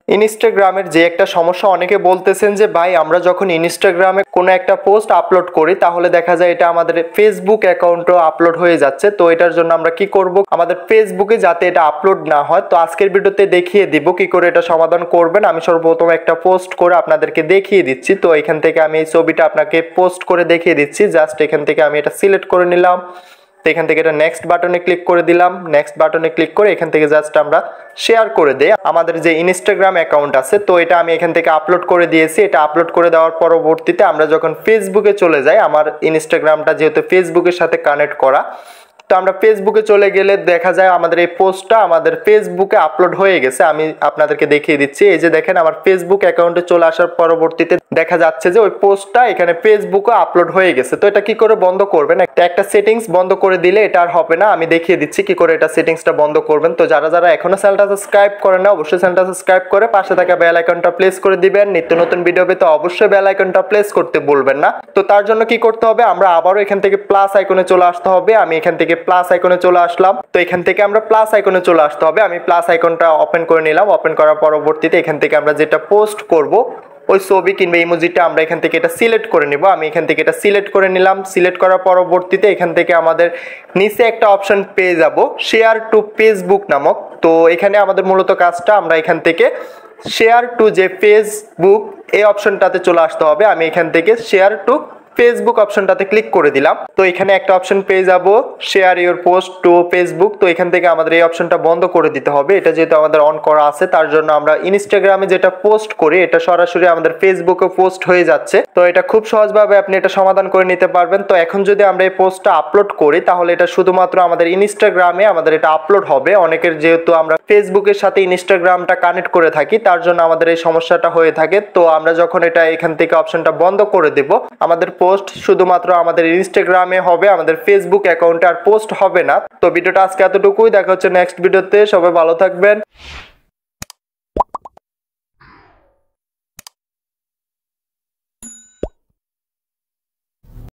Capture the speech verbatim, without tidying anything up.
ইনস্টাগ্রামের যে একটা সমস্যা, অনেকে বলতেছেন যে ভাই আমরা যখন ইনস্টাগ্রামে কোনো একটা পোস্ট আপলোড করি তাহলে দেখা যায় এটা আমাদের ফেসবুক অ্যাকাউন্টও আপলোড হয়ে যাচ্ছে। তো এটার জন্য আমরা কি করব, আমাদের ফেসবুকে যাতে এটা আপলোড না হয়, তো আজকের ভিডিওতে দেখিয়ে দিব কি করে এটা সমাধান করবেন। আমি সর্বপ্রথম একটা পোস্ট করে আপনাদেরকে দেখিয়ে দিচ্ছি। তো এখান থেকে আমি এই ছবিটা আপনাকে পোস্ট করে দেখিয়ে দিচ্ছি। জাস্ট এখান থেকে আমি এটা সিলেক্ট করে নিলাম। তো এখান থেকে এটা নেক্সট বাটনে ক্লিক করে দিলাম। নেক্সট বাটনে ক্লিক করে এখান থেকে জাস্ট আমরা শেয়ার করে দেই আমাদের যে ইনস্টাগ্রাম অ্যাকাউন্ট আছে। তো এটা আমি এখান থেকে আপলোড করে দিয়েছি। এটা আপলোড করে দেওয়ার পরবর্তীতে আমরা যখন ফেসবুকে চলে যাই, আমার ইনস্টাগ্রামটা যেহেতু ফেসবুকের সাথে কানেক্ট করা, তো আমরা ফেসবুকে চলে গেলে দেখা যায় আমাদের এই পোস্টটা আমাদের ফেসবুকে আপলোড হয়ে গেছে। আমি আপনাদেরকে দেখিয়ে দিচ্ছি। এই যে দেখেন আমার ফেসবুক অ্যাকাউন্টে চলে আসার পরবর্তীতে দেখা যাচ্ছে যে ওই পোস্টটা এখানে ফেসবুকে আপলোড হয়ে গেছে। তো এটা কি করে বন্ধ করবেন, একটা একটা সেটিংস বন্ধ করে দিলে এটা আর হবে না। আমি দেখিয়ে দিচ্ছি কি করে এটা সেটিংসটা বন্ধ করবেন। তো যারা যারা এখনো চ্যানেলটা সাবস্ক্রাইব করেন না, অবশ্যই চ্যানেলটা সাবস্ক্রাইব করে পাশে থাকা বেল আইকনটা প্রেস করে দিবেন। নিত্য নতুন ভিডিও পেতে অবশ্যই বেল আইকনটা প্রেস করতে ভুলবেন না। তো তার জন্য কি করতে হবে, আমরা আবারও এখান থেকে প্লাস আইকনে চলে আসতে হবে। আমি এখান থেকে প্লাস আইকনে চলে আসলাম। তো এখান থেকে আমরা প্লাস আইকনে চলে আসতে হবে। আমি প্লাস আইকনটা ওপেন করে নিলাম। ওপেন করার পরবর্তীতে এখান থেকে আমরা যেটা পোস্ট করব ওই ছবি কিংবা ইমোজিটা আমরা এখান থেকে এটা সিলেক্ট করে নিব। আমি এখান থেকে এটা সিলেক্ট করে নিলাম। সিলেক্ট করার পরবর্তীতে এখান থেকে আমাদের নিচে একটা অপশন পেয়ে যাব শেয়ার টু ফেসবুক নামক। তো এখানে আমাদের মূলত কাজটা আমরা এখান থেকে শেয়ার টু যে ফেসবুক এই অপশনটাতে চলে আসতে হবে। আমি এখান থেকে শেয়ার টু ফেসবুক অপশনটাতে ক্লিক করে দিলাম। তো এখানে একটা অপশন পেয়ে যাব share your post to Facebook. তো এখান থেকে আমাদের এই অপশনটা বন্ধ করে দিতে হবে। এটা যেহেতু আমাদের অন করা আছে তার জন্য আমরা ইনস্টাগ্রামে যেটা পোস্ট করি এটা সরাসরি আমাদের ফেসবুকে পোস্ট হয়ে যাচ্ছে। তো এটা খুব সহজভাবে আপনি এটা সমাধান করে নিতে পারবেন। তো এখন যদি আমরা এই পোস্টটা আপলোড করি তাহলে এটা শুধুমাত্র আমাদের ইনস্টাগ্রামে আমাদের এটা আপলোড হবে। অনেকের যেহেতু আমরা ফেসবুকের সাথে ইনস্টাগ্রামটা কানেক্ট করে থাকি তার জন্য আমাদের এই সমস্যাটা হয়ে থাকে। তো আমরা যখন এটা এখান থেকে অপশনটা বন্ধ করে দেব, আমাদের পোস্ট শুধুমাত্র আমাদের ইনস্টাগ্রামে হবে, আমাদের ফেসবুক অ্যাকাউন্টে আর পোস্ট হবে না। তো ভিডিওটা আজকে এতটুকুই। দেখা হচ্ছে নেক্সট ভিডিওতে। সবাই ভালো থাকবেন।